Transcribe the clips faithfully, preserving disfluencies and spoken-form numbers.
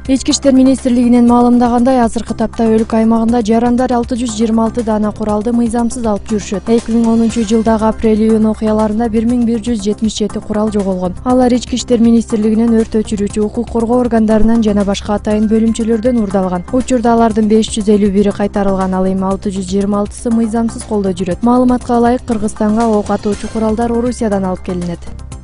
Ички иштер министрлигинин маалымдагандай, азыркы тапта өлкө аймагында жарандар алты жүз жыйырма алты дана куралды мыйзамсыз алып жүрүшөт. эки миң онунчу жылдагы апрель-июнь окуяларында бир миң бир жүз жетимиш жети курал жоголгон. Алар ички иштер министрлигинин өрт өчүрүүчү, укук коргоо органдарынан жана башка атайын бөлүмчөлөрдөн уурдалган. Учурда алардын беш жүз элүү бири кайтарылган, ал эми алты жүз жыйырма алтысы мыйзамсыз колдо жүрөт. Маалыматка ылайык, Кыргызстанга ок атуучу куралдар Орусиядан алып келинет.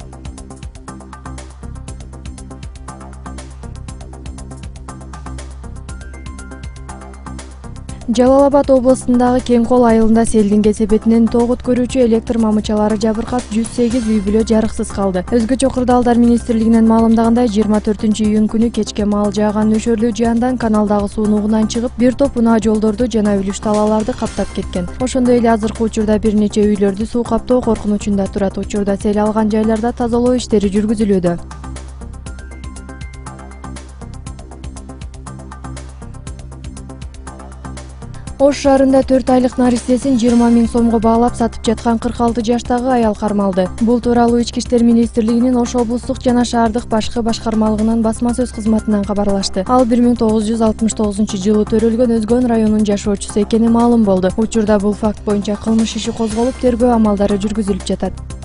Жалал Абад областындагы Кең Кол айылында селдин кесепетинен ток өткөрүүчү электр мамычалары жабыркап, жүз сегиз үй бүлө жарыксыз калды. Өзгөчө Кырдаалдар министрлигинин маалымдагандай, жыйырма төртүнчү июнь күнү кечке маал жааган нөшөрлүү жаандан каналдагы суу нугунан чыгып, бир топ унаа жолдорду жана үлүш талааларды каптап кеткен. Ошондой эле азыркы учурда бир нече үйлөрдү суу каптоо коркунучунда турат. Учурда сел алган жайларда тазалоо иштери жүргүзүлүүдө. Ош шаарында төрт айлык наристесин жыйырма миң сомго баалап сатып жаткан кырк алты жаштагы аял кармалды. Бул тууралуу Ички иштер министрлигинин Ош облустук жана шаардык башкы башкармалыгынын басма сөз кызматынан кабарлашты. Ал бир миң тогуз жүз алтымыш тогузунчу жылы төрөлгөн Өзгөн районунун жашоочусу экени маалым болду. Учурда бул факт боюнча кылмыш иши козголуп, тергөө амалдары жүргүзүлүп жатат.